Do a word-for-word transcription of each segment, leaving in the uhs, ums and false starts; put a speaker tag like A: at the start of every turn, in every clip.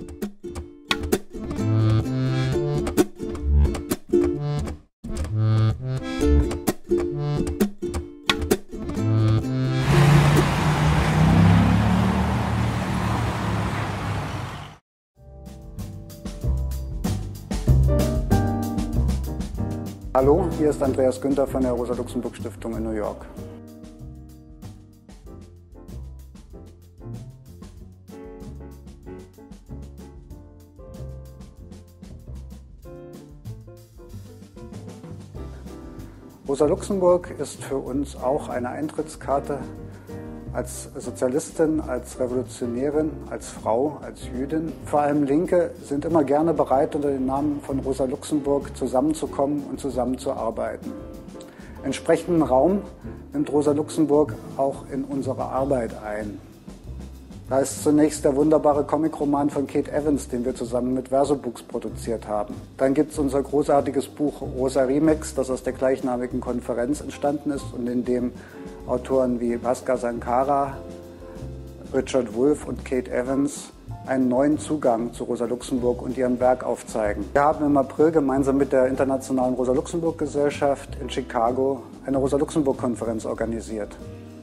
A: Hallo, hier ist Andreas Günther von der Rosa-Luxemburg-Stiftung in New York. Rosa Luxemburg ist für uns auch eine Eintrittskarte als Sozialistin, als Revolutionärin, als Frau, als Jüdin. Vor allem Linke sind immer gerne bereit, unter dem Namen von Rosa Luxemburg zusammenzukommen und zusammenzuarbeiten. Entsprechenden Raum nimmt Rosa Luxemburg auch in unsere Arbeit ein. Da ist zunächst der wunderbare Comicroman von Kate Evans, den wir zusammen mit Versobooks produziert haben. Dann gibt es unser großartiges Buch Rosa Remix, das aus der gleichnamigen Konferenz entstanden ist und in dem Autoren wie Bhaskar Sankara, Richard Wolff und Kate Evans einen neuen Zugang zu Rosa Luxemburg und ihrem Werk aufzeigen. Wir haben im April gemeinsam mit der Internationalen Rosa-Luxemburg-Gesellschaft in Chicago eine Rosa-Luxemburg-Konferenz organisiert.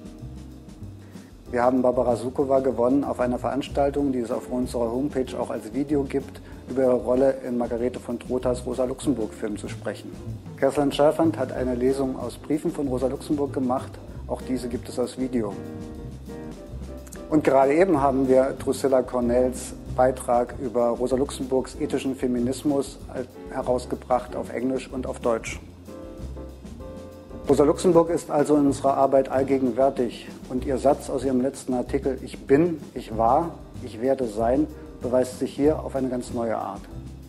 A: Wir haben Barbara Sukowa gewonnen auf einer Veranstaltung, die es auf unserer Homepage auch als Video gibt, über ihre Rolle in Margarete von Trotas Rosa-Luxemburg-Film zu sprechen. Kerstin Schärfand hat eine Lesung aus Briefen von Rosa Luxemburg gemacht, auch diese gibt es als Video. Und gerade eben haben wir Drusilla Cornells Beitrag über Rosa Luxemburgs ethischen Feminismus herausgebracht auf Englisch und auf Deutsch. Rosa Luxemburg ist also in unserer Arbeit allgegenwärtig und ihr Satz aus ihrem letzten Artikel "Ich bin, ich war, ich werde sein" beweist sich hier auf eine ganz neue Art.